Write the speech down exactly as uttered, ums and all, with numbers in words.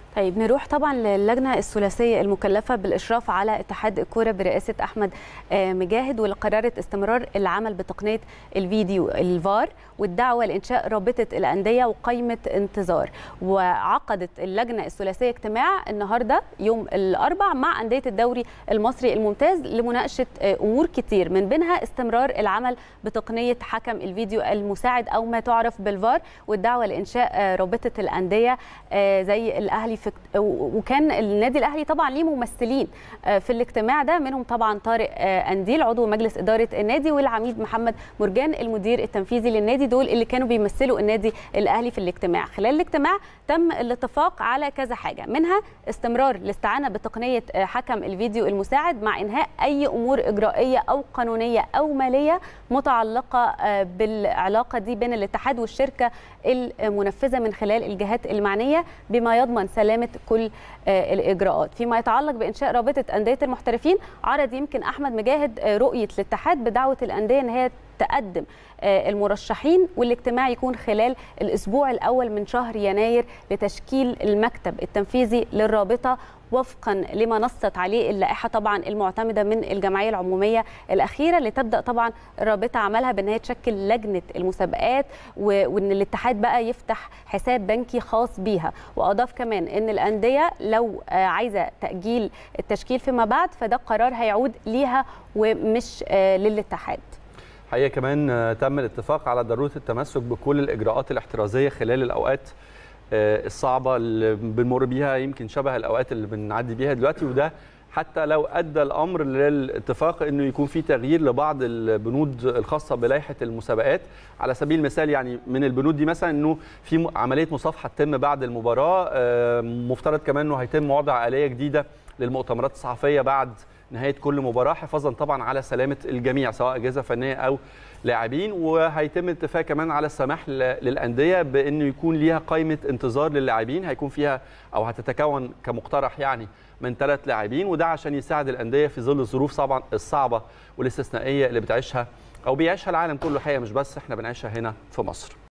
طيب نروح طبعا للجنه الثلاثيه المكلفه بالاشراف على اتحاد الكوره برئاسه احمد مجاهد، واللي قررت استمرار العمل بتقنيه الفيديو الفار والدعوه لانشاء رابطه الانديه وقائمه انتظار. وعقدت اللجنه الثلاثيه اجتماع النهارده يوم الاربعاء مع انديه الدوري المصري الممتاز لمناقشه امور كتير، من بينها استمرار العمل بتقنيه حكم الفيديو المساعد او ما تعرف بالفار، والدعوه لانشاء رابطه الانديه زي الاهلي في، وكان النادي الاهلي طبعا ليه ممثلين في الاجتماع ده، منهم طبعا طارق انديل عضو مجلس اداره النادي، والعميد محمد مرجان المدير التنفيذي للنادي، دول اللي كانوا بيمثلوا النادي الاهلي في الاجتماع. خلال الاجتماع تم الاتفاق على كذا حاجه، منها استمرار الاستعانه بتقنيه حكم الفيديو المساعد مع انهاء اي امور اجرائيه او قانونيه او ماليه متعلقه بالعلاقه دي بين الاتحاد والشركه المنفذه من خلال الجهات المعنيه، بما يضمن سلامه كل الاجراءات. فيما يتعلق بانشاء رابطه انديه المحترفين، عرض يمكن احمد مجاهد رؤيه الاتحاد بدعوه الانديه ان هي تقدم المرشحين، والاجتماع يكون خلال الاسبوع الاول من شهر يناير لتشكيل المكتب التنفيذي للرابطه وفقا لما نصت عليه اللائحه طبعا المعتمده من الجمعيه العموميه الاخيره، اللي تبدا طبعا الرابطه عملها بان هي تشكل لجنه المسابقات، وان الاتحاد بقى يفتح حساب بنكي خاص بيها. واضاف كمان ان الانديه لو عايزه تاجيل التشكيل فيما بعد فده قرار هيعود ليها ومش للاتحاد. حقيقة كمان تم الاتفاق على ضرورة التمسك بكل الإجراءات الاحترازية خلال الأوقات الصعبة اللي بنمر بيها، يمكن شبه الأوقات اللي بنعدي بيها دلوقتي، وده حتى لو أدى الأمر للاتفاق أنه يكون في تغيير لبعض البنود الخاصة بلائحة المسابقات. على سبيل المثال يعني من البنود دي مثلا أنه في عملية مصافحة تتم بعد المباراة، مفترض كمان أنه هيتم وضع آلية جديدة للمؤتمرات الصحفية بعد نهايه كل مباراه، حفاظا طبعا على سلامه الجميع سواء اجهزه فنيه او لاعبين. وهيتم الاتفاق كمان على السماح للانديه بانه يكون ليها قائمه انتظار للاعبين، هيكون فيها او هتتكون كمقترح يعني من ثلاث لاعبين، وده عشان يساعد الانديه في ظل الظروف طبعا الصعبه والاستثنائيه اللي بتعيشها او بيعيشها العالم كله، حقيقه مش بس احنا بنعيشها هنا في مصر.